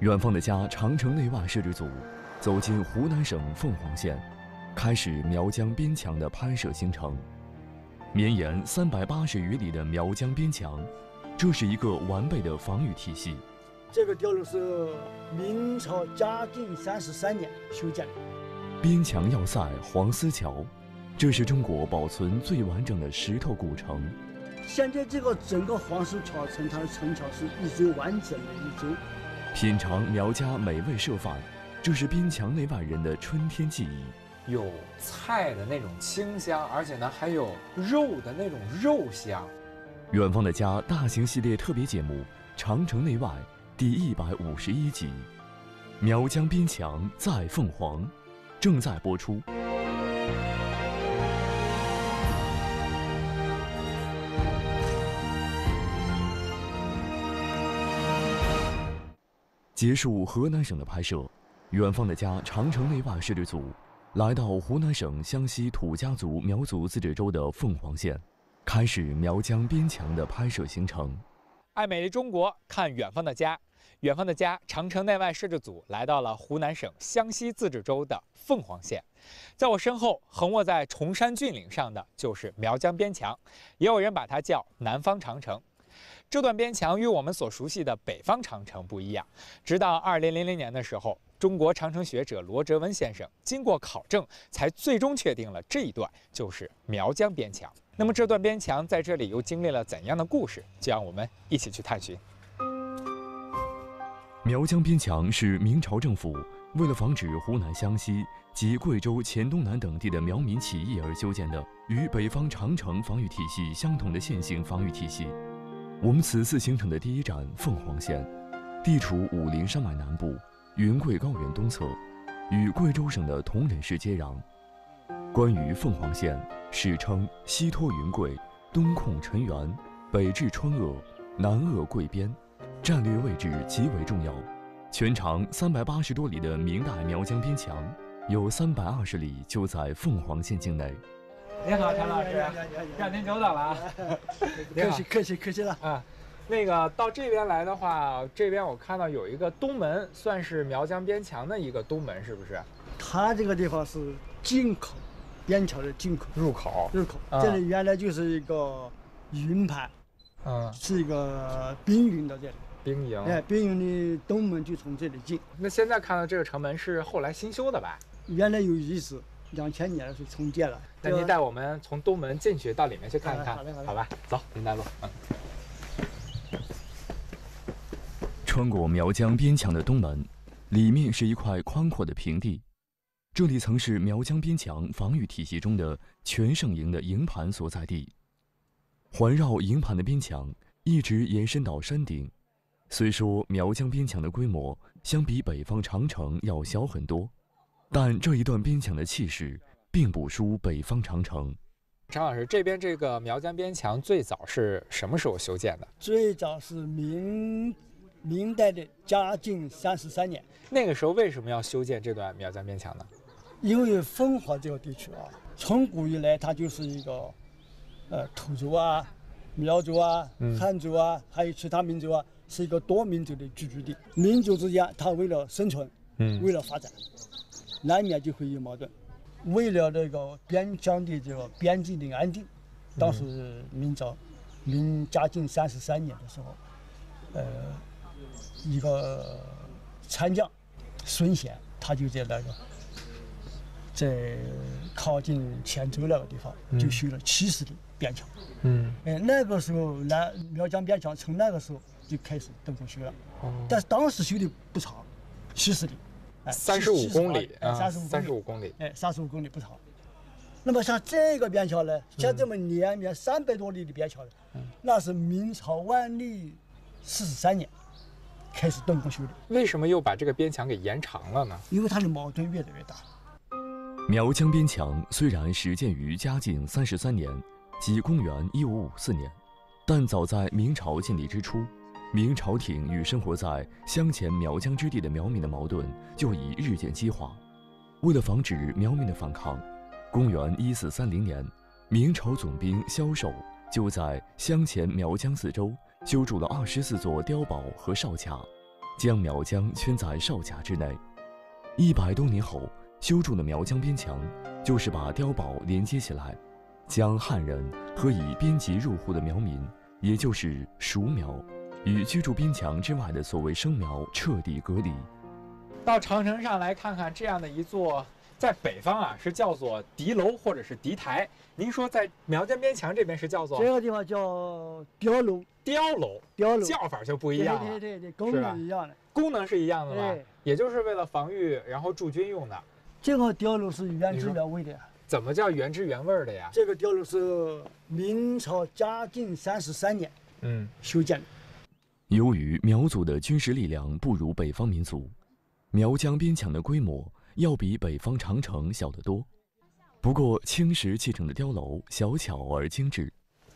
远方的家长城内外摄制组走进湖南省凤凰县，开始苗疆边墙的拍摄行程。绵延380余里的苗疆边墙，这是一个完备的防御体系。 这个碉楼是明朝嘉靖33年修建的。 边墙要塞黄丝桥，这是中国保存最完整的石头古城。 现在这个整个黄丝桥城，它的城桥是一周完整的一周。 品尝苗家美味社饭，这是边墙内外人的春天记忆。 有菜的那种清香，而且呢还有肉的那种肉香。 远方的家大型系列特别节目《长城内外》第151集，苗疆边墙在凤凰，正在播出。结束河南省的拍摄，远方的家长城内外摄制组来到湖南省湘西土家族苗族自治州的凤凰县，开始苗疆边墙的拍摄行程。 爱美丽中国，看远方的家。远方的家长城内外摄制组来到了湖南省湘西自治州的凤凰县。在我身后，横卧在崇山峻岭上的就是苗疆边墙，也有人把它叫南方长城。这段边墙与我们所熟悉的北方长城不一样。直到2000年的时候，中国长城学者罗哲文先生经过考证，才最终确定了这一段就是苗疆边墙。那么这段边墙在这里又经历了怎样的故事？就让我们一起去探寻。 苗疆边墙是明朝政府为了防止湖南湘西及贵州黔东南等地的苗民起义而修建的，与北方长城防御体系相同的线性防御体系。我们此次行程的第一站凤凰县，地处武陵山脉南部，云贵高原东侧，与贵州省的铜仁市接壤。关于凤凰县，史称西托云贵，东控陈原，北至川鄂，南扼贵边，战略位置极为重要。全长380多里的明代苗疆边墙，有320里就在凤凰县境内。 您好，陈老师，让您久等了啊！ 客气了啊。那个到这边来的话，这边我看到有一个东门，算是苗疆边墙的一个东门，是不是？ 它这个地方是进口，边桥的进口入口。 这里原来就是一个云盘，是一个兵营的这里。 兵营。 兵营的东门就从这里进。 那现在看到这个城门是后来新修的吧？ 原来有遗址，2000年的时候重建了。 那您带我们从东门进去，到里面去看一看，好吧？走，您带路。 穿过苗疆边墙的东门，里面是一块宽阔的平地，这里曾是苗疆边墙防御体系中的全盛营的营盘所在地。环绕营盘的边墙一直延伸到山顶。虽说苗疆边墙的规模相比北方长城要小很多，但这一段边墙的气势并不输北方长城。 张老师，这边这个苗疆边墙最早是什么时候修建的？ 最早是明代的嘉靖33年。 那个时候为什么要修建这段苗疆边墙呢？ 因为凤凰这个地区啊，从古以来它就是一个土族啊、苗族啊、汉族啊，还有其他民族啊，是一个多民族的聚居地。民族之间，它为了生存，为了发展，难免就会有矛盾。为了这个边疆的这个边境的安定，当时明嘉靖33年的时候，一个参将孙贤，他就在靠近黔州那个地方，就修了70里边墙。那个时候苗疆边墙从那个时候就开始动工修了，但是当时修的不长，70里。 35公里 ，35公里，35公里不长。那么像这个边桥呢，像这么连绵300多里的边桥呢，那是明朝万历43年开始动工修的。 为什么又把这个边墙给延长了呢？ 因为它的矛盾越来越大。 苗疆边墙虽然始建于嘉靖33年，即公元1554年，但早在明朝建立之初，明朝廷与生活在湘黔苗疆之地的苗民的矛盾就已日渐激化。为了防止苗民的反抗，公元1430年，明朝总兵萧寿就在湘黔苗疆四周修筑了24座碉堡和哨卡， 将苗疆圈在哨卡之内。100多年后修筑的苗疆边墙，就是把碉堡连接起来，将汉人和以边籍入户的苗民，也就是熟苗，与居住边墙之外的所谓生苗彻底隔离。 到长城上来看看这样的一座，在北方啊是叫做敌楼或者是敌台，您说在苗疆边墙这边是叫做这个地方叫碉楼， 碉楼， 碉楼叫法就不一样了。 对，功能一样的， 功能是一样的吧？ 对， 也就是为了防御，然后驻军用的。 这个碉楼是原汁原味的。 怎么叫原汁原味的呀？ 这个碉楼是明朝嘉靖33年修建的。 由于苗族的军事力量不如北方民族，苗疆边墙的规模要比北方长城小得多。不过青石砌成的碉楼小巧而精致。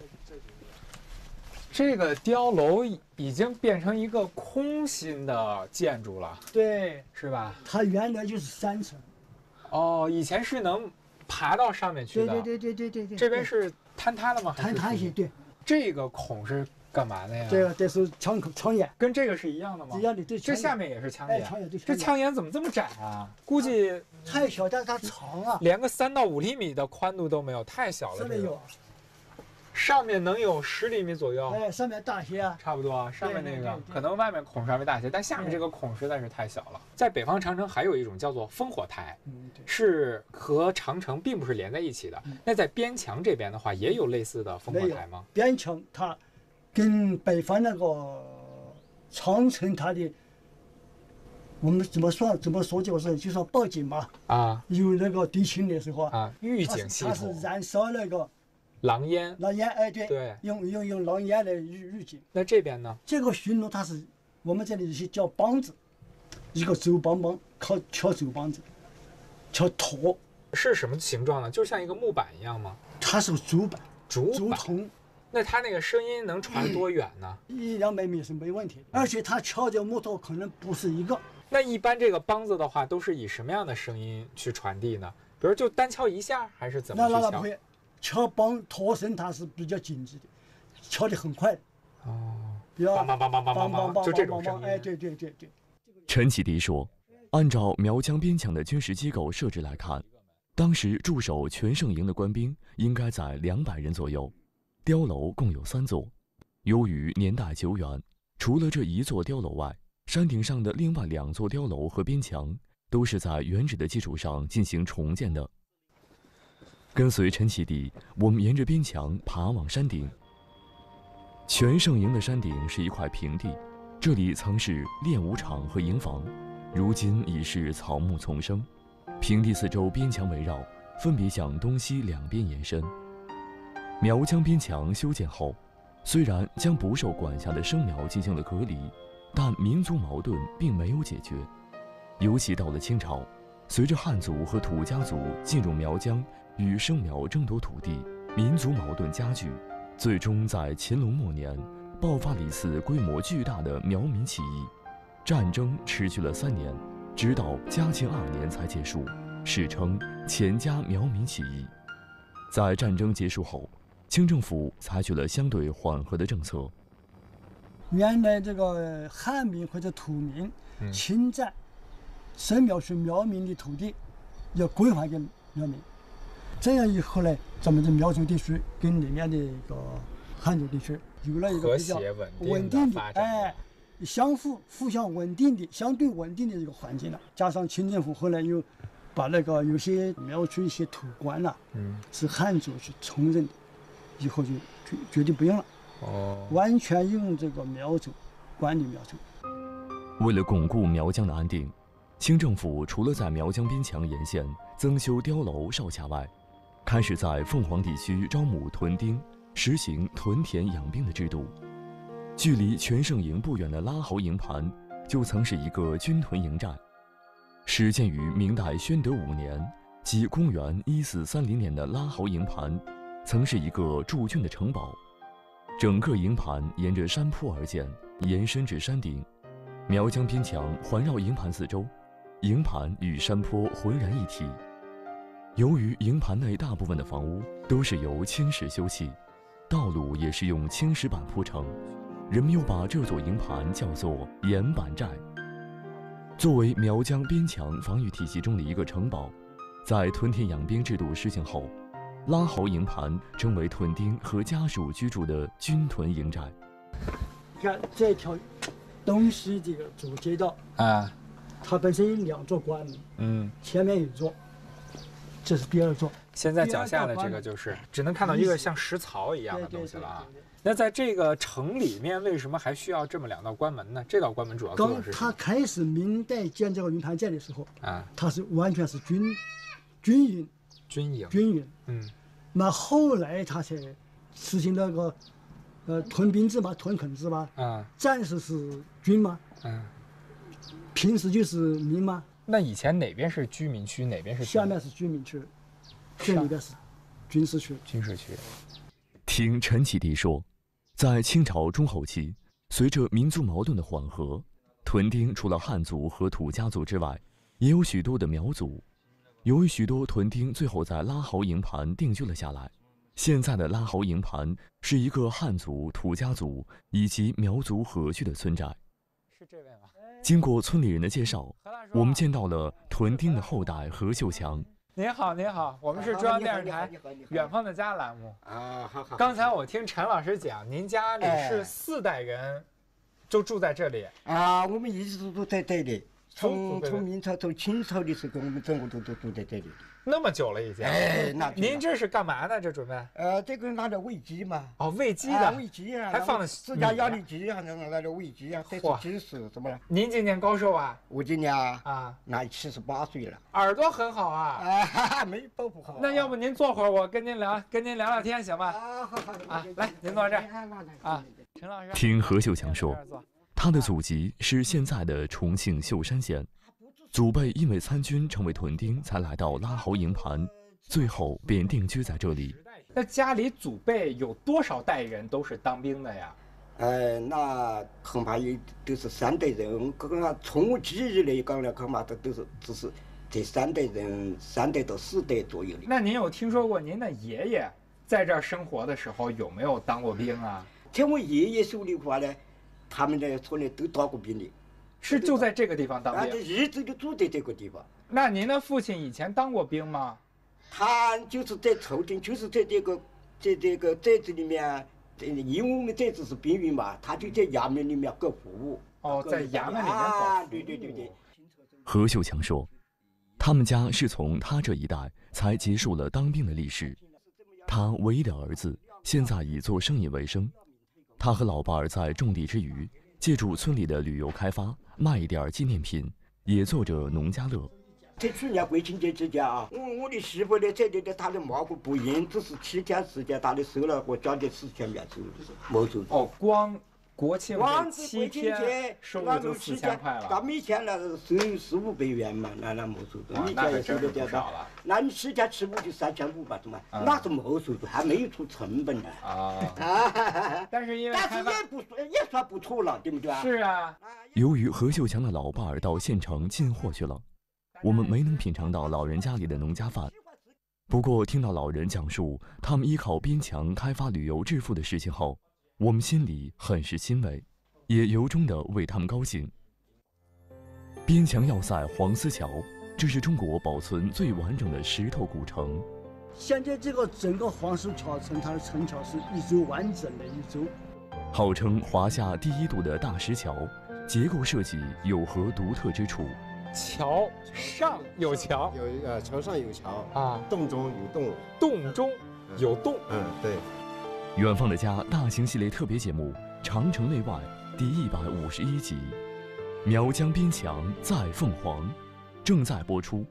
这个碉楼已经变成一个空心的建筑了， 对， 是吧？ 它原来就是3层。 哦，以前是能爬到上面去的。 对。 这边是坍塌的吗？ 坍塌些，对。 这个孔是干嘛的呀？ 这是枪眼， 跟这个是一样的吗？ 一样的，对。 这下面也是枪眼。 枪眼对。 这枪眼怎么这么窄啊？估计太小，但是它长啊， 连个3到5厘米的宽度都没有，太小了。 这里有。 上面能有10厘米左右。 哎，上面大些啊。 差不多啊，上面那个可能外面孔稍微大些，但下面这个孔实在是太小了。在北方长城还有一种叫做烽火台，是和长城并不是连在一起的。那在边墙这边的话，也有类似的烽火台吗？ 边墙它跟北方那个长城它的，我们怎么说就是说报警嘛啊，有那个敌情的时候啊， 预警系统， 它是燃烧那个。 狼烟， 哎，对，用狼烟来预警。 那这边呢？ 这个巡逻它是我们这里是叫梆子，一个竹梆梆，敲竹梆子，敲驼。 是什么形状呢？就像一个木板一样吗？ 它是竹板， 竹筒。 那它那个声音能传多远呢 ？100-200米是没问题的，而且它敲的木头可能不是一个。 那一般这个梆子的话，都是以什么样的声音去传递呢？比如就单敲一下，还是怎么去敲？ 那不会。敲梆驼声它是比较紧致的，敲得很快的。哦，梆梆梆梆梆梆梆， 就这种声音。 哎，对。 陈启迪说，按照苗疆边墙的军事机构设置来看，当时驻守全胜营的官兵应该在200人左右。碉楼共有3座，由于年代久远，除了这1座碉楼外，山顶上的另外2座碉楼和边墙都是在原址的基础上进行重建的。跟随陈启迪，我们沿着边墙爬往山顶。全胜营的山顶是一块平地，这里曾是练武场和营房，如今已是草木丛生。平地四周边墙围绕，分别向东西2边延伸。苗疆边墙修建后，虽然将不受管辖的生苗进行了隔离，但民族矛盾并没有解决。尤其到了清朝，随着汉族和土家族进入苗疆，与生苗争夺土地，民族矛盾加剧，最终在乾隆末年爆发了一次规模巨大的苗民起义。战争持续了3年，直到嘉庆2年才结束，史称钱家苗民起义。在战争结束后，清政府采取了相对缓和的政策。 原来这个汉民或者土民侵占生苗是苗民的土地，要归还给苗民。这样以后呢，咱们的苗族地区跟里面的一个汉族地区有了一个比较稳定的互相稳定的相对稳定的一个环境了。加上清政府后来又把那个有些苗族一些土官呐，是汉族去承认的，以后就决定不用了，完全用这个苗族管理苗族。 为了巩固苗疆的安定，清政府除了在苗疆边墙沿线增修碉楼哨卡外，开始在凤凰地区招募屯丁，实行屯田养兵的制度。距离全胜营不远的拉侯营盘，就曾是一个军屯营寨。始建于明代宣德5年，即公元1430年的拉侯营盘，曾是一个驻军的城堡。整个营盘沿着山坡而建，延伸至山顶。苗疆边墙环绕营盘4周，营盘与山坡浑然一体。由于营盘内大部分的房屋都是由青石修砌，道路也是用青石板铺成， 人们又把这座营盘叫做岩板寨。作为苗疆边墙防御体系中的一个城堡，在屯田养兵制度实行后，拉豪营盘成为屯丁和家属居住的军屯营寨。 你看这条东西这个主街道啊， 它本身有2座关门，前面有一座，这是第2座。 现在脚下的这个就是只能看到一个像石槽一样的东西了啊。那在这个城里面，为什么还需要这么2道关门呢？这道关门主要做的是什么？ 他开始明代建这个营盘寨的时候啊， 它是完全是军营，那后来他才实行那个屯兵制嘛，屯垦制嘛，战时是军嘛，平时就是民嘛。 那以前哪边是居民区，哪边是下面是居民区，这里边是军事区。 听陈启迪说，在清朝中后期，随着民族矛盾的缓和，屯丁除了汉族和土家族之外，也有许多的苗族。由于许多屯丁最后在拉豪营盘定居了下来，现在的拉豪营盘是一个汉族、土家族以及苗族合居的村寨。 是这位吗？ 经过村里人的介绍，我们见到了屯丁的后代何秀强。 您好，您好，我们是中央电视台《远方的家》栏目。好。刚才我听陈老师讲，您家里是4代人，就住在这里啊？我们一直都在这里。从明朝、从清朝的时候，我们整个都住在这里。 那么久了已经。那您这是干嘛呢？这准备？ 这个拿着喂鸡嘛。 喂鸡的。 喂鸡啊， 还放了自家养的鸡，还能拿着喂鸡啊，这是鸡食，怎么了？ 您今年高寿啊？ 我今年那78岁了。 耳朵很好啊。 没保护好。 那要不您坐会儿，我跟您聊聊天，行吧？好。来，您坐这儿。陈老师。 听何秀强说，他的祖籍是现在的重庆秀山县，祖辈因为参军成为屯丁，才来到拉豪营盘，最后便定居在这里。 那家里祖辈有多少代人都是当兵的呀？ 那恐怕也都是3代人。从我记忆来讲呢，恐怕都是只是这3代人，3代到4代左右的。 那您有听说过您的爷爷在这儿生活的时候有没有当过兵啊？ 听我爷爷说的话呢，他们在村里都当过兵的。 是就在这个地方当兵？ 一直就住在这个地方。 那您的父亲以前当过兵吗？ 他就是在朝廷，就是在这个寨子里面，因为我们寨子是兵营嘛，他就在衙门里面搞服务。 在衙门里面搞服务。 对。 何秀强说，他们家是从他这一代才结束了当兵的历史。他唯一的儿子现在以做生意为生，他和老伴儿在种地之余，借助村里的旅游开发，卖一点纪念品，也做着农家乐。 在去年国庆节之前我的媳妇呢，在这里她的毛骨不硬，只是7天时间，她的收了我将近4000元收入，没收入。 光国庆7天收入就4000块了。 咱们以前那收400-500元嘛，那没收入。 那还真是不少了。 那你7天起步就3500吧，怎么？那是没收入，还没有出成本呢。 但是因为也算不错了，对不对啊？ 是啊。 由于何秀强的老伴儿到县城进货去了，我们没能品尝到老人家里的农家饭。不过听到老人讲述他们依靠边墙开发旅游致富的事情后，我们心里很是欣慰，也由衷地为他们高兴。边墙要塞黄丝桥，这是中国保存最完整的石头古城。 现在这个整个黄丝桥城，它的城桥是一周完整的一周， 号称华夏第1堵的大石桥，结构设计有何独特之处？ 桥上有桥， 桥上有桥洞中有洞， 洞中有洞。 对。 远方的家大型系列特别节目《长城内外》第151集，苗疆边墙在凤凰，正在播出。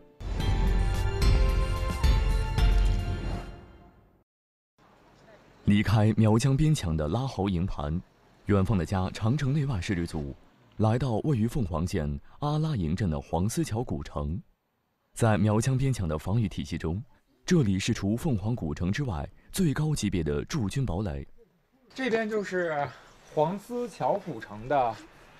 离开苗疆边墙的拉豪营盘，远方的家长城内外摄制组来到位于凤凰县阿拉营镇的黄丝桥古城。在苗疆边墙的防御体系中，这里是除凤凰古城之外最高级别的驻军堡垒。 这边就是黄丝桥古城的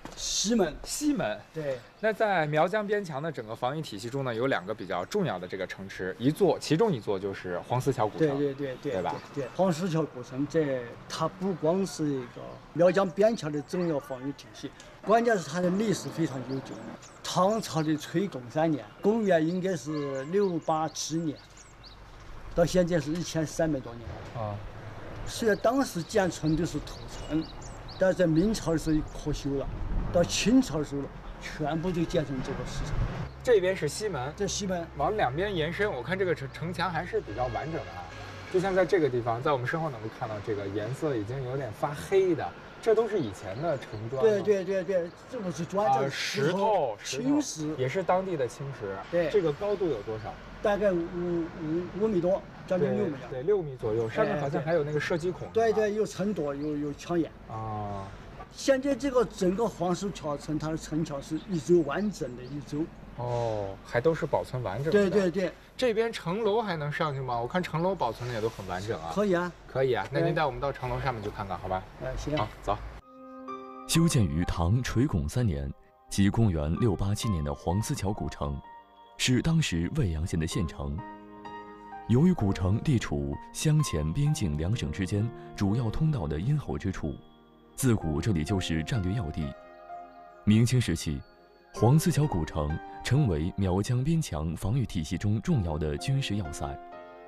西门。 西门。 对。 那在苗疆边墙的整个防御体系中呢，有2个比较重要的这个城池，其中一座就是黄丝桥古城。 对吧？ 对，黄丝桥古城它不光是一个苗疆边墙的重要防御体系，关键是它的历史非常悠久。唐朝的垂拱3年，公元应该是687年，到现在是1300多年了啊。虽然当时建成的是土城，但是在明朝的时候扩修了，到清朝的时候全部就建成这个市场。 这边是西门， 这西门往2边延伸，我看这个城墙还是比较完整的啊。就像在这个地方，在我们身后能够看到这个颜色已经有点发黑的，这都是以前的城砖。 对，这不是砖，这是石头， 青石， 也是当地的青石。 对， 这个高度有多少？ 大概5米多，将近6米。 对，6米左右。上面好像还有那个射击孔。 对，有城垛，有枪眼。 啊。 现在这个整个黄丝桥城，它的城墙是一周完整的一周。 哦，还都是保存完整的。 对。 这边城楼还能上去吗？我看城楼保存的也都很完整啊。 可以啊。 那您带我们到城楼上面去看看，好吧？ 行。 好，走。 修建于唐垂拱3年，即公元687年的黄丝桥古城，是当时未阳县的县城。由于古城地处湘黔边境2省之间主要通道的咽喉之处，自古这里就是战略要地。明清时期，黄丝桥古城成为苗疆边墙防御体系中重要的军事要塞。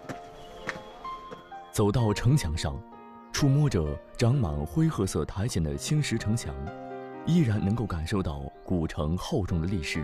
走到城墙上，触摸着长满灰褐色苔藓的青石城墙，依然能够感受到古城厚重的历史。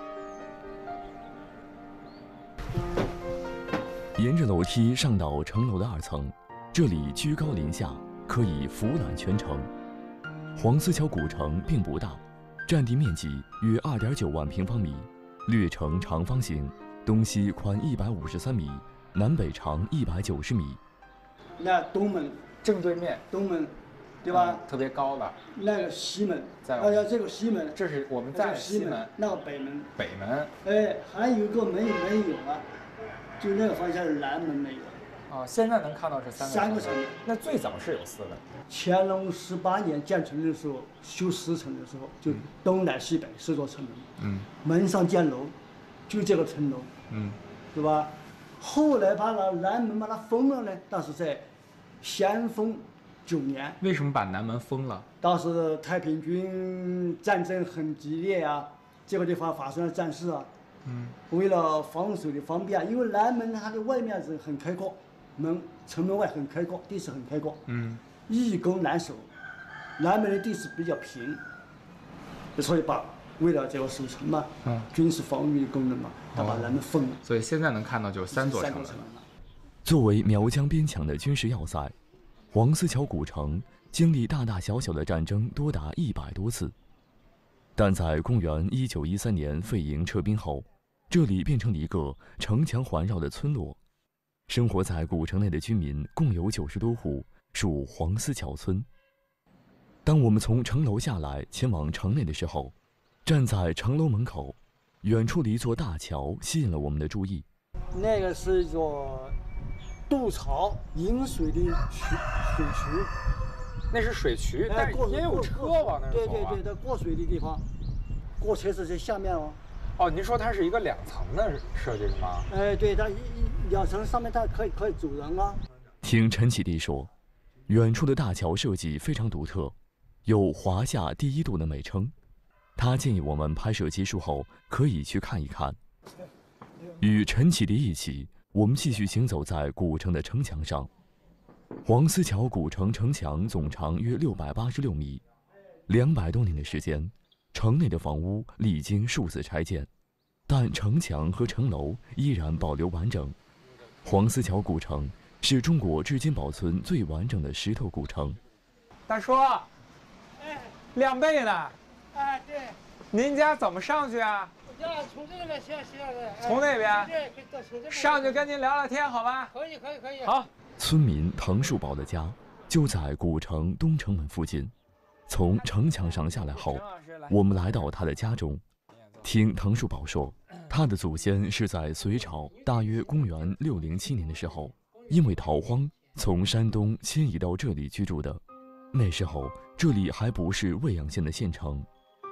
沿着楼梯上到城楼的2层，这里居高临下，可以俯览全城。黄丝桥古城并不大，占地面积约2.9万平方米，略呈长方形，东西宽153米，南北长190米。 那东门正对面， 东门，对吧？ 特别高了。 那个西门，这个西门， 这是我们在西门， 那个北门。 北门。 还有一个门没有啊，就那个方向是南门没有。 现在能看到这3个城门。那最早是有4个。 乾隆18年建成的时候，修石城的时候，就东南西北4座城门。门上建楼，就这个城楼。对吧？后来把那南门把它封了呢，但是在咸丰9年。 为什么把南门封了？ 当时太平军战争很激烈啊，这个地方发生了战事啊。为了防守的方便，因为南门它的外面是很开阔，城门外很开阔，地势很开阔。易攻难守，南门的地势比较平，所以为了这个守城嘛，军事防御的功能嘛，他把南门封了。 所以现在能看到就3座城门了。 作为苗疆边墙的军事要塞，黄丝桥古城经历大大小小的战争多达100多次，但在公元1913年废营撤兵后，这里变成了一个城墙环绕的村落。生活在古城内的居民共有90多户，属黄丝桥村。当我们从城楼下来前往城内的时候，站在城楼门口，远处的一座大桥吸引了我们的注意。 那个是一座渡槽引水的水渠。 那是水渠，但也有车往那儿走啊。 对，它过水的地方，过车是在下面哦。 您说它是一个2层的设计是吗？ 对，它2层上面它可以走人啊。 听陈启弟说，远处的大桥设计非常独特，有华夏第1渡的美称。他建议我们拍摄结束后可以去看一看。与陈启迪一起，我们继续行走在古城的城墙上。黄丝桥古城城墙总长约686米，200多年的时间，城内的房屋历经数次拆建，但城墙和城楼依然保留完整。黄丝桥古城是中国至今保存最完整的石头古城。 大叔，2倍呢？ 对。 您家怎么上去啊？ 我家从这边下的。 从那边？ 对，从这边。 上去跟您聊聊天，好吧？ 可以。 好。 村民滕树宝的家就在古城东城门附近。从城墙上下来后，我们来到他的家中。听滕树宝说，他的祖先是在隋朝大约公元607年的时候，因为逃荒从山东迁移到这里居住的。那时候这里还不是未阳县的县城，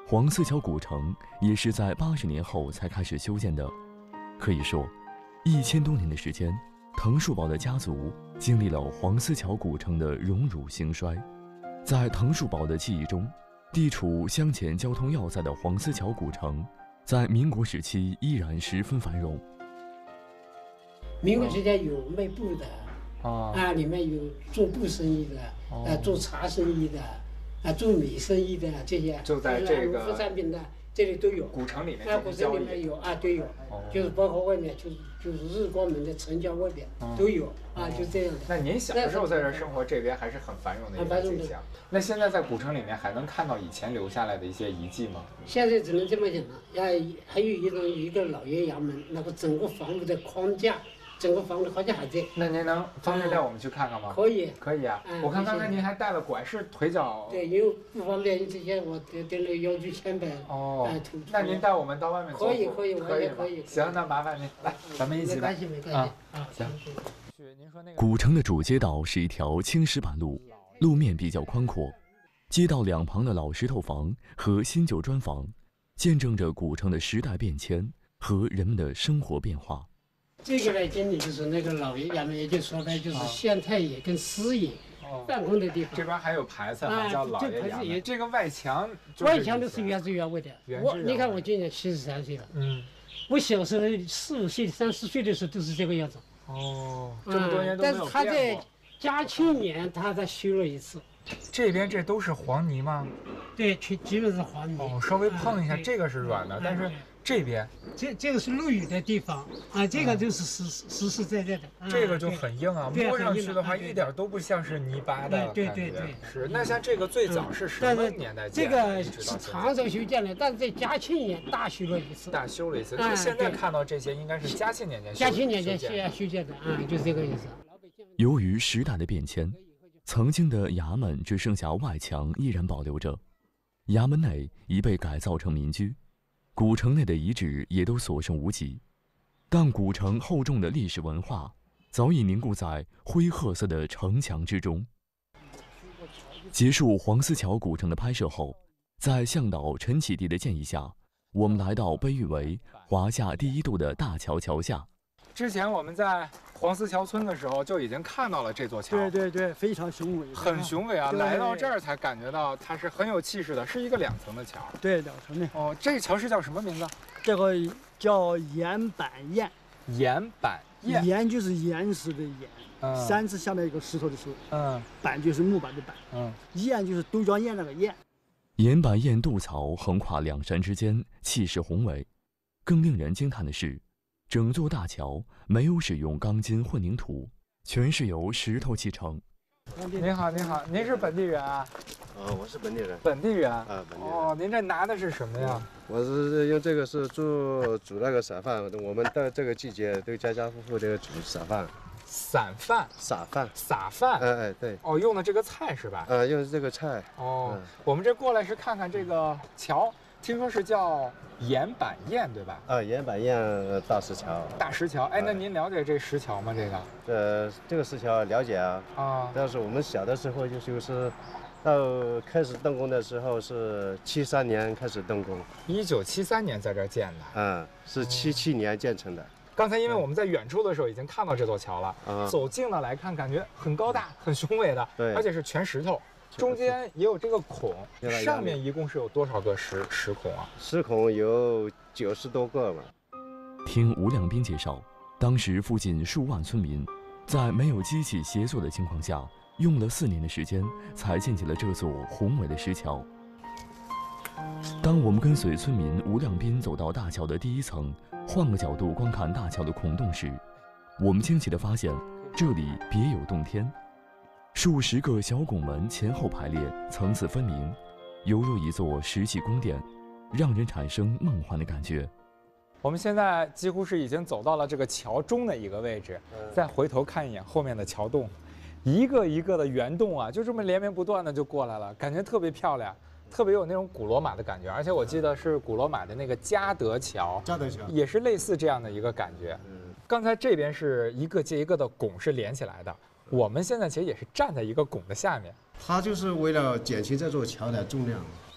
黄寺桥古城也是在80年后才开始修建的。可以说，1000多年的时间，滕树堡的家族经历了黄寺桥古城的荣辱兴衰。在滕树堡的记忆中，地处镶嵌交通要塞的黄寺桥古城，在民国时期依然十分繁荣。 民国时间有卖布的，里面有做布生意的，做茶生意的，做米生意的这些， 就在这个农副产品的这里都有。 古城里面， 古城里面有都有，就是包括外面就是日光门的城郊外边都有就这样的。 那您小的时候在这生活，这边还是很繁荣的一个景象。那现在在古城里面还能看到以前留下来的一些遗迹吗？ 现在只能这么讲了，还有一个老爷衙门，那个整个房屋的框架。整个房子好像还在。 那您能方便带我们去看看吗？ 可以， 可以啊。我看刚才您还带了拐，是腿脚。 对，因为不方便，之前我得那个腰椎间盘。 那您带我们到外面走。 可以，我也可以。 行，那麻烦您来，咱们一起来。 没关系。 行。 古城的主街道是一条青石板路，路面比较宽阔，街道两旁的老石头房和新旧砖房，见证着古城的时代变迁和人们的生活变化。 这个来讲呢，就是那个老爷衙门，也就是说呢，就是县太爷跟司爷办公的地方。 这边还有牌子，叫老爷衙门。这个外墙都是原汁原味的。你看我今年73岁了，我小时候4、5岁、3、4岁的时候都是这个样子。 这么多年都没有变过。但是他在嘉庆年他才修了一次。 这边这都是黄泥吗？ 对，基本是黄泥。 稍微碰一下，这个是软的，但是。这边， 这个是漏雨的地方这个就是实实在在的。 这个就很硬啊，摸上去的话一点都不像是泥巴的。 对。 是，那像这个最早是什么年代建的？ 这个是唐朝修建的，但是在嘉庆年大修了一次。 那现在看到这些应该是嘉庆年间修建的就是这个意思。 由于时代的变迁，曾经的衙门只剩下外墙依然保留着，衙门内已被改造成民居。古城内的遗址也都所剩无几，但古城厚重的历史文化早已凝固在灰褐色的城墙之中。结束黄寺桥古城的拍摄后，在向导陈启迪的建议下，我们来到被誉为华夏第1渡的大桥桥下。 之前我们在黄寺桥村的时候就已经看到了这座桥。 对，非常雄伟， 很雄伟啊！来到这儿才感觉到它是很有气势的，是一个2层的桥。 对，2层的。 这桥是叫什么名字？ 这个叫岩板堰。 岩板堰。 岩就是岩石的岩，3字下面一个石头的石。板就是木板的板。堰就是都江堰那个堰。 岩板堰渡槽横跨2山之间，气势宏伟。更令人惊叹的是，整座大桥没有使用钢筋混凝土，全是由石头砌成。 您好，您是本地人啊？ 我是本地人。 本地人本地人。 您这拿的是什么呀？ 我是用这个是煮那个散饭，我们到这个季节都家家户户这个煮散饭。 散饭？撒饭？ 对。 用的这个菜是吧？ 用这个菜。 我们这过来是看看这个桥，听说是叫岩板堰对吧？ 岩板堰大石桥。 大石桥，那您了解这石桥吗？ 这个石桥了解啊。但是我们小的时候就是到开始动工的时候是73年开始动工。 1973年在这儿建的。 是77年建成的。 刚才因为我们在远处的时候已经看到这座桥了，走近了来看，感觉很高大、很雄伟的，而且是全石头。中间也有这个孔，上面一共是有多少个石孔啊？ 石孔有90多个嘛。 听吴亮斌介绍，当时附近数万村民在没有机器协作的情况下，用了4年的时间才建起了这座宏伟的石桥。当我们跟随村民吴亮斌走到大桥的第1层，换个角度观看大桥的孔洞时，我们惊奇地发现，这里别有洞天。数十个小拱门前后排列，层次分明，犹如一座石器宫殿，让人产生梦幻的感觉。 我们现在几乎是已经走到了这个桥中的一个位置，再回头看一眼后面的桥洞，一个一个的圆洞啊，就这么连绵不断的就过来了，感觉特别漂亮，特别有那种古罗马的感觉。而且我记得是古罗马的那个嘉德桥，也是类似这样的一个感觉。刚才这边是一个接一个的拱是连起来的。我们现在其实也是站在一个拱的下面， 它就是为了减轻这座桥的重量。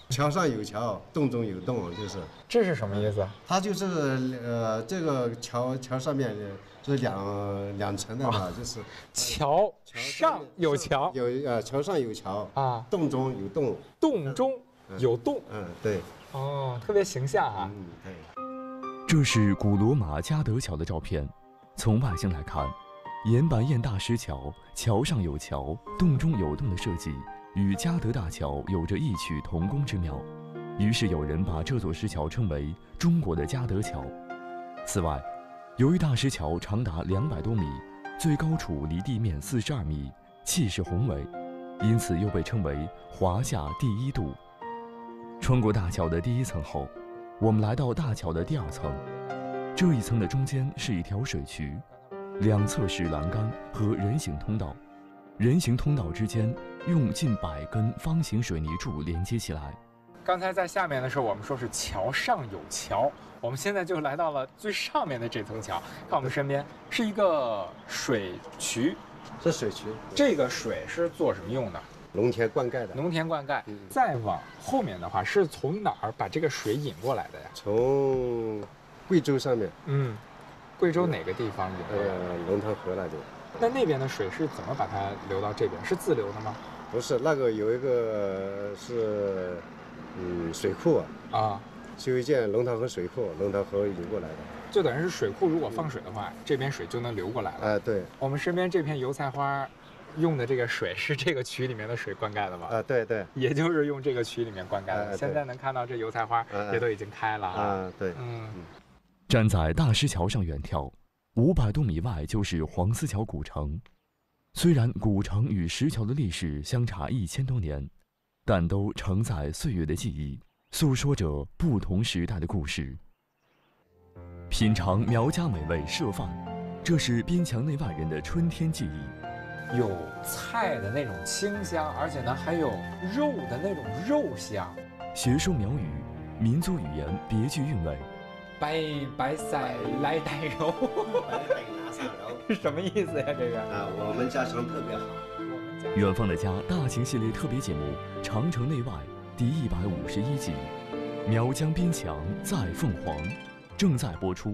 桥上有桥，洞中有洞，就是。 这是什么意思？ 它就是这个桥上面是两层的嘛，就是桥上有桥， 桥上有桥啊， 洞中有洞， 洞中有洞。 对。 哦，特别形象啊。 对。 这是古罗马嘉德桥的照片。从外形来看，岩板堰大石桥桥上有桥，洞中有洞的设计，与嘉德大桥有着异曲同工之妙。于是有人把这座石桥称为中国的嘉德桥。此外，由于大石桥长达200多米，最高处离地面42米，气势宏伟，因此又被称为华夏第1渡。穿过大桥的第1层后，我们来到大桥的第2层。这一层的中间是一条水渠，两侧是栏杆和人行通道。人行通道之间用近100根方形水泥柱连接起来。 刚才在下面的时候，我们说是桥上有桥，我们现在就来到了最上面的这层桥。看我们身边是一个水渠， 是水渠。 这个水是做什么用的？ 农田灌溉的。 农田灌溉。再往后面的话，是从哪儿把这个水引过来的呀？ 从贵州上面。 贵州哪个地方引过来？ 龙潭河那边。 那边的水是怎么把它流到这边？是自流的吗？ 不是，那个有一个是水库啊，修一建龙潭河水库，龙潭河引过来的。 就等于是水库，如果放水的话，这边水就能流过来了。 对。 我们身边这片油菜花用的这个水是这个渠里面的水灌溉的吗？ 对对。 也就是用这个渠里面灌溉的。现在能看到这油菜花也都已经开了对。 站在大石桥上远眺，500多米外就是黄丝桥古城。虽然古城与石桥的历史相差1000多年，但都承载岁月的记忆，诉说着不同时代的故事。品尝苗家美味社饭，这是边墙内外人的春天记忆。 有菜的那种清香，而且呢还有肉的那种肉香。 学说苗语，民族语言别具韵味。 白菜来带肉，是什么意思呀？这个我们家乡特别好。 远方的家大型系列特别节目《长城内外》第151集，苗疆边墙在凤凰，正在播出。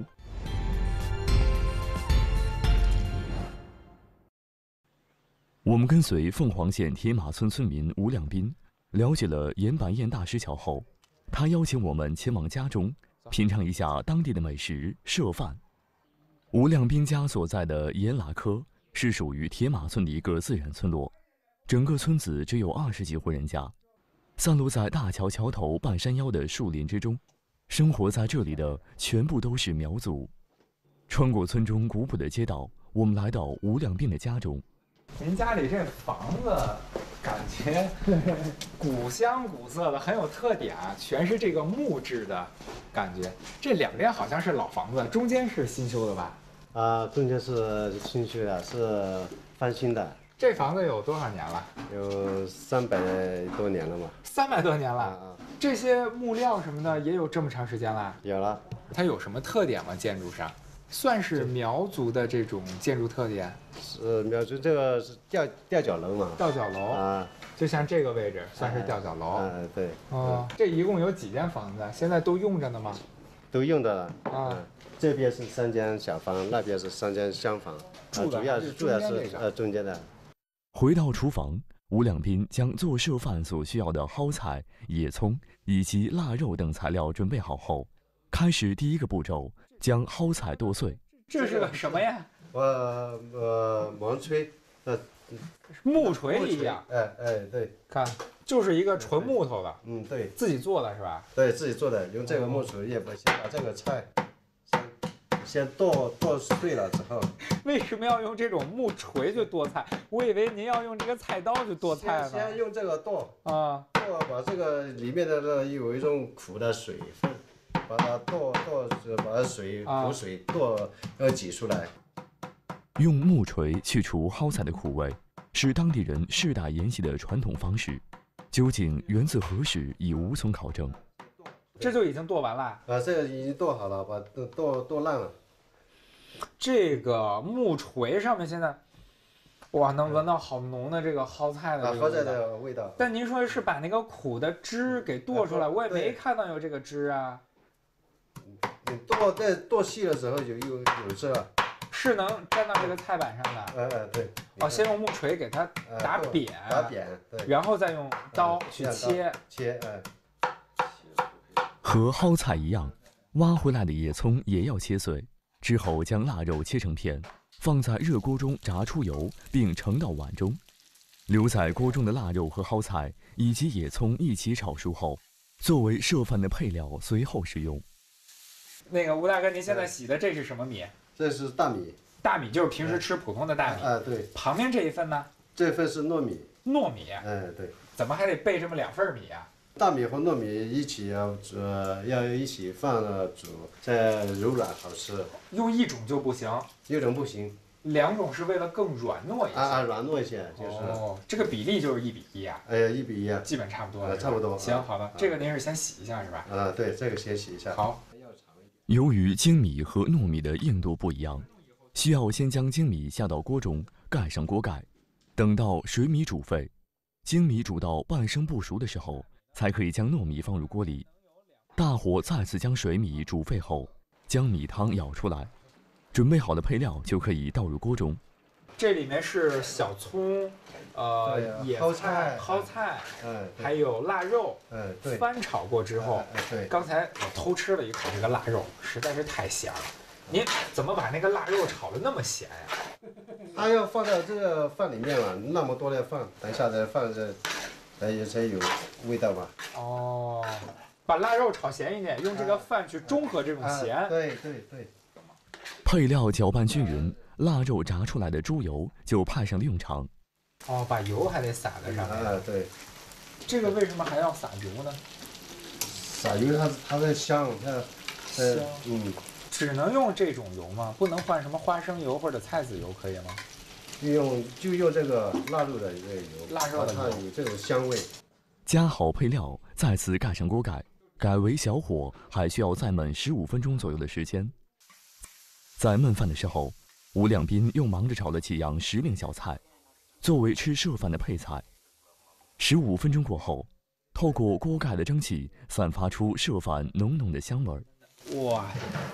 我们跟随凤凰县铁马村村民吴亮斌，了解了岩板堰大石桥后，他邀请我们前往家中，品尝一下当地的美食社饭。吴亮斌家所在的岩喇科是属于铁马村的一个自然村落，整个村子只有20几户人家，散落在大桥桥头半山腰的树林之中。生活在这里的全部都是苗族。穿过村中古朴的街道，我们来到吴亮斌的家中。 您家里这房子感觉古香古色的，很有特点啊，全是这个木质的感觉。这两边好像是老房子，中间是新修的吧？ 中间是新修的，是翻新的。 这房子有多少年了？ 有300多年了嘛。 300多年了。这些木料什么的也有这么长时间了？ 有了。 它有什么特点吗？建筑上？算是苗族的这种建筑特点。 是苗族，这个是吊脚楼嘛？ 吊脚楼就像这个位置算是吊脚楼。 对。 这一共有几间房子？现在都用着呢吗？ 都用着了。这边是3间小房，那边是3间厢房。主要是中间的。 回到厨房，吴亮斌将做社饭所需要的蒿菜、野葱以及腊肉等材料准备好后，开始第一个步骤，将蒿菜剁碎。 这是个什么呀？ 毛锤， 木锤一样。 对， 看，就是一个纯木头的。 对， 自己做的是吧？ 对，自己做的，用这个木锤先把这个菜先剁碎了之后。 为什么要用这种木锤去剁菜？我以为您要用这个菜刀去剁菜呢。 先用这个剁把这个里面的有一种苦的水分，把它把苦水挤出来。 用木锤去除蒿菜的苦味，是当地人世代沿袭的传统方式。究竟源自何时，已无从考证。 这就已经剁完了。 这个已经剁好了，把剁烂了。 这个木锤上面现在哇，能闻到好浓的这个蒿菜的蒿菜的味道。 但您说是把那个苦的汁给剁出来，我也没看到有这个汁啊。 在剁细的时候有汁了。 是能粘到这个菜板上的。对。 哦，先用木锤给它打扁， 对， 然后再用刀去切。 和蒿菜一样，挖回来的野葱也要切碎，之后将腊肉切成片，放在热锅中炸出油，并盛到碗中。留在锅中的腊肉和蒿菜以及野葱一起炒熟后，作为涉饭的配料，随后食用。 那个吴大哥，您现在洗的这是什么米？ 这是大米。 大米就是平时吃普通的大米。 对。 旁边这一份呢？ 这份是糯米。 糯米。 对。 怎么还得备这么2份米啊？ 大米和糯米一起要一起放了煮，再柔软好吃。 用一种就不行？ 一种不行。 2种是为了更软糯一些。 软糯一些就是。 哦，这个比例就是1比1啊 ？1比1， 基本差不多。 差不多。 行，好的，这个您是先洗一下是吧？ 对，这个先洗一下。 好。 由于精米和糯米的硬度不一样，需要先将精米下到锅中，盖上锅盖，等到水米煮沸，精米煮到半生不熟的时候，才可以将糯米放入锅里。大火再次将水米煮沸后，将米汤舀出来，准备好的配料就可以倒入锅中。 这里面是小葱，野菜、蒿菜，还有腊肉， 对， 翻炒过之后， 对。 刚才我偷吃了一口这个腊肉，实在是太咸了。您怎么把那个腊肉炒得那么咸呀？ 它要放到这个饭里面了，那么多的饭，等一下再放这，才有味道嘛。 哦，把腊肉炒咸一点，用这个饭去中和这种咸。 对。 配料搅拌均匀，腊肉炸出来的猪油就派上了用场。 哦，把油还得撒在上面。 对。 这个为什么还要撒油呢？ 撒油它的香， 香。只能用这种油吗？不能换什么花生油或者菜籽油可以吗？ 就用这个腊肉的这个油， 腊肉的油它有这种香味。 加好配料，再次盖上锅盖，改为小火，还需要再焖15分钟左右的时间。在焖饭的时候，吴亮斌又忙着炒了几样时令小菜，作为吃涉饭的配菜。15分钟过后，透过锅盖的蒸汽，散发出涉饭浓浓的香味儿。 哇！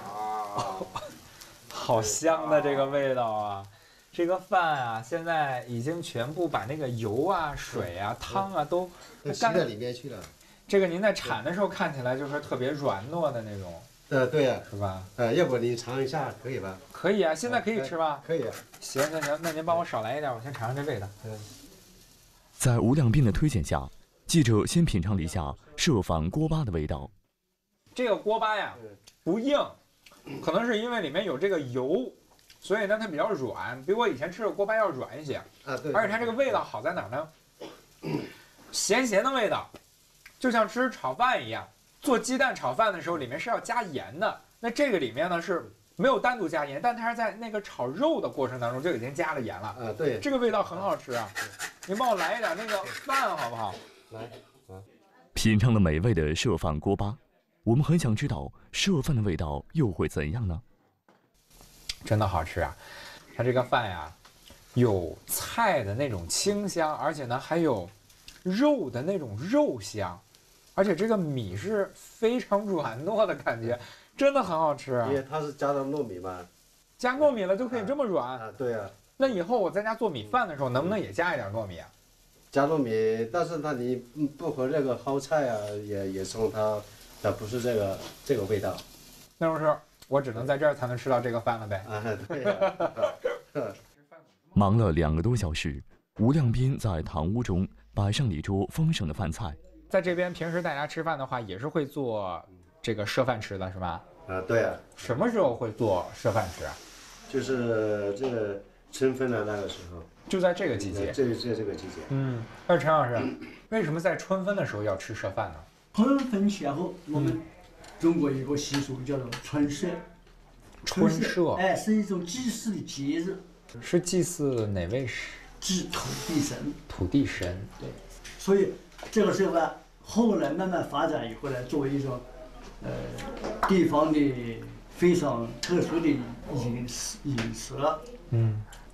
好香的这个味道啊！这个饭啊，现在已经全部把那个油啊、水啊、汤啊都干在里面去了。 这个您在铲的时候看起来就是特别软糯的那种。 对呀， 是吧？ 要不你尝一下可以吧？ 可以啊，现在可以吃吧？ 可以。 行，那您帮我少来一点，我先尝尝这味道。 在吴亮斌的推荐下，记者先品尝了一下涉饭锅巴的味道。 这个锅巴呀，不硬。可能是因为里面有这个油，所以呢它比较软，比我以前吃的锅巴要软一些。 对。 而且它这个味道好在哪儿呢？咸咸的味道，就像吃炒饭一样。做鸡蛋炒饭的时候，里面是要加盐的。那这个里面呢是没有单独加盐，但它是在那个炒肉的过程当中就已经加了盐了。 对。 这个味道很好吃啊！您帮我来一点那个饭好不好？ 来。 品尝了美味的涉饭锅巴。我们很想知道涉饭的味道又会怎样呢？ 真的好吃啊！它这个饭呀，有菜的那种清香，而且呢还有肉的那种肉香，而且这个米是非常软糯的感觉，真的很好吃啊！ 因为它是加了糯米嘛， 加糯米了就可以这么软对啊。 那以后我在家做米饭的时候，能不能也加一点糯米啊？ 加糯米，但是你不和这个蒿菜啊也送它不是这个味道。 那就是我只能在这儿才能吃到这个饭了呗。 对。 忙了2个多小时，吴亮斌在堂屋中摆上了一桌丰盛的饭菜。 在这边平时大家吃饭的话，也是会做这个涉饭吃的是吧？ 对啊。 什么时候会做涉饭吃啊？ 就是这个春分的那个时候。 就在这个季节。 这个季节。 那陈老师，为什么在春分的时候要吃涉饭呢？ 春分前后，我们中国有一个习俗叫做春社。 春社， 是一种祭祀的节日。 是祭祀哪位神？ 祭土地神。 土地神。 对。所以这个社饭后来慢慢发展以后呢，作为一种地方的非常特殊的饮食。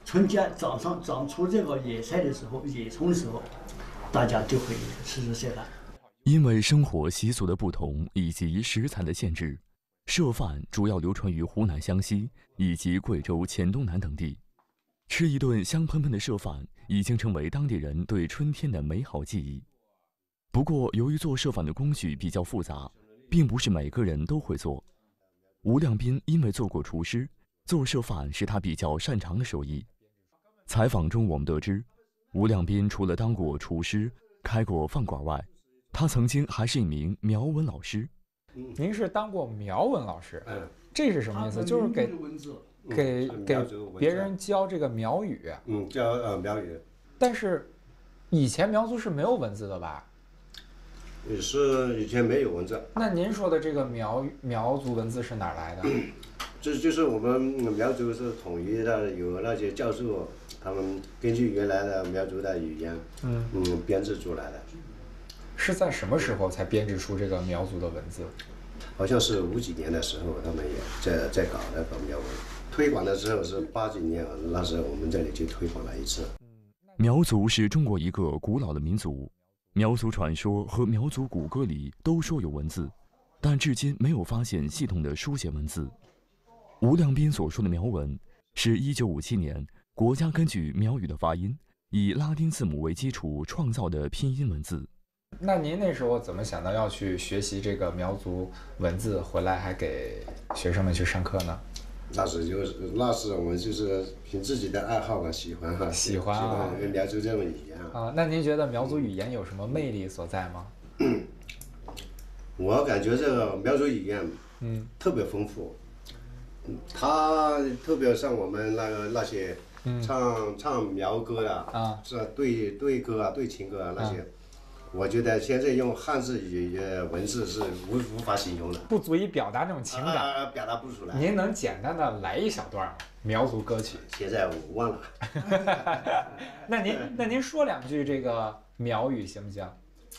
春节早上长出这个野菜的时候，野葱的时候，大家就会吃这饭。 因为生活习俗的不同以及食材的限制，社饭主要流传于湖南湘西以及贵州黔东南等地。吃一顿香喷喷的社饭已经成为当地人对春天的美好记忆。不过，由于做社饭的工序比较复杂，并不是每个人都会做。吴亮斌因为做过厨师，做社饭是他比较擅长的手艺。采访中我们得知，吴亮斌除了当过厨师、开过饭馆外，他曾经还是一名苗文老师。 您是当过苗文老师？这是什么意思？就是给别人教这个苗语。 教苗语。 但是以前苗族是没有文字的吧？ 是以前没有文字。 那您说的这个苗族文字是哪儿来的？ 就是我们苗族是统一的，有那些教授，他们根据原来的苗族的语言，编制出来的。 是在什么时候才编制出这个苗族的文字？ 好像是50几年的时候，他们也在搞那个苗文。推广的时候是80几年，那时候我们这里就推广了一次。 苗族是中国一个古老的民族，苗族传说和苗族古歌里都说有文字，但至今没有发现系统的书写文字。吴亮斌所说的苗文，是1957年国家根据苗语的发音，以拉丁字母为基础创造的拼音文字。 那您那时候怎么想到要去学习这个苗族文字，回来还给学生们去上课呢？ 那是我们就是凭自己的爱好吧，喜欢苗族这种语言啊。那您觉得苗族语言有什么魅力所在吗？ 我感觉这个苗族语言，特别丰富。它特别像我们那些唱苗歌啊，是对歌啊、对情歌啊那些，我觉得现在用汉字文字是无法形容的， 不足以表达那种情感， 表达不出来。 您能简单的来一小段吗？苗族歌曲？ 现在我忘了。 那您说2句这个苗语行不行？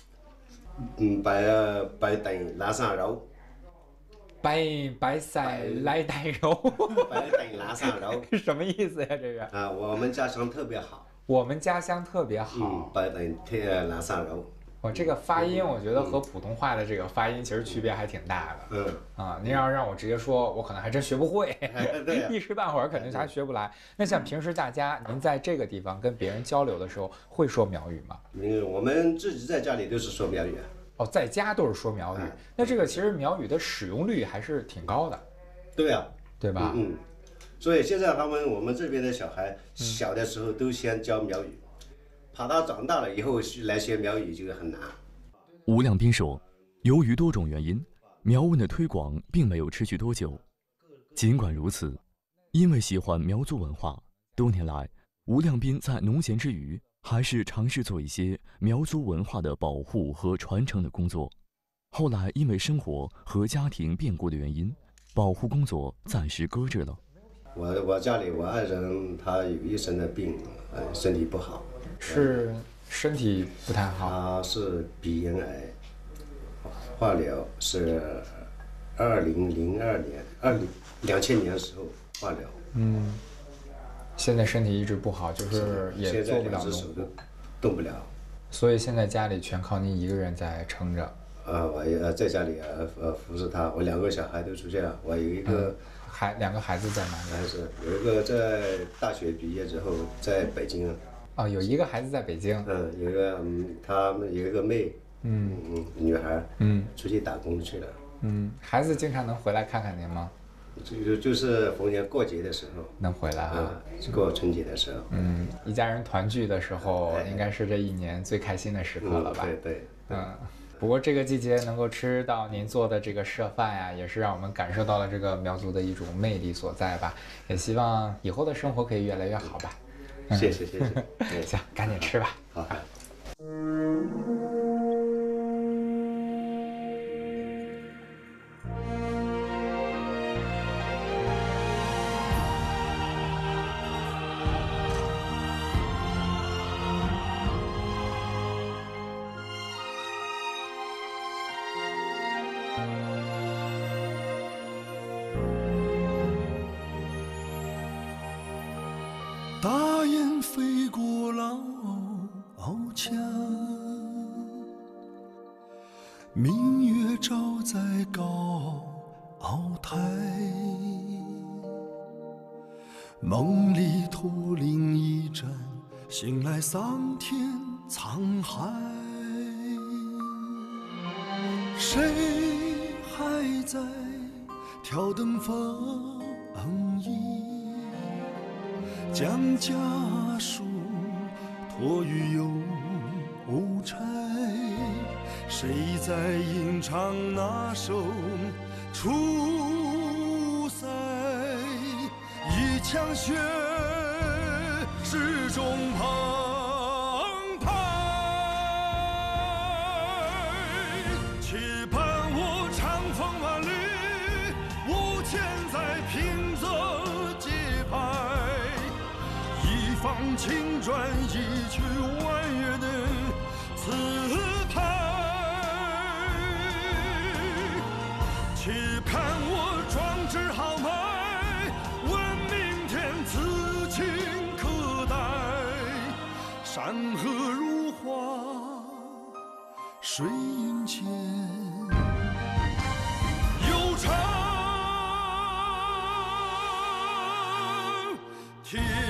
白等拉上肉。 白菜来带肉， 白等拉上肉是什么意思呀？这个我们家乡特别好。 我们家乡特别好。 白等拉上肉。 这个发音，我觉得和普通话的这个发音其实区别还挺大的。您要让我直接说，我可能还真学不会，一时半会儿肯定还学不来。那像平时大家您在这个地方跟别人交流的时候，会说苗语吗？ 我们自己在家里都是说苗语。 在家都是说苗语，那这个其实苗语的使用率还是挺高的。 对啊， 对吧？ 所以现在我们这边的小孩小的时候都先教苗语，怕他长大了以后来学苗语就很难。 吴亮斌说，由于多种原因，苗文的推广并没有持续多久。尽管如此，因为喜欢苗族文化，多年来，吴亮斌在农闲之余还是尝试做一些苗族文化的保护和传承的工作。后来因为生活和家庭变故的原因，保护工作暂时搁置了。 我家里我爱人他有一身的病，身体不好， 是身体不太好。 他是鼻咽癌，化疗是2002年2000年时候化疗。 现在身体一直不好，就是也做不了农活， 动不了， 所以现在家里全靠您一个人在撑着。 我也在家里服侍他，我2个小孩都出去了，我有一个 2个孩子在哪里？ 孩子有一个在大学毕业之后在北京。 有一个孩子在北京。 有一个他们有一个妹，女孩，出去打工去了。 孩子经常能回来看看您吗？ 就是逢年过节的时候能回来过春节的时候。 一家人团聚的时候，应该是这一年最开心的时刻了吧？ 对。 不过这个季节能够吃到您做的这个社饭呀，也是让我们感受到了这个苗族的一种魅力所在吧。也希望以后的生活可以越来越好吧。 谢谢。 行，赶紧吃吧。 好。 大雁飞过老墙，明月照在高台，梦里驼铃一阵，醒来桑田沧海。谁还在挑灯风影，将家书托于邮差？谁在吟唱那首出塞？一腔血始终澎湃，期盼我长风万里，无牵在平仄节拍，一放青砖，一曲婉约的词牌。期盼我壮志豪迈，问明天此情可待。山河如画，水云间，悠长天。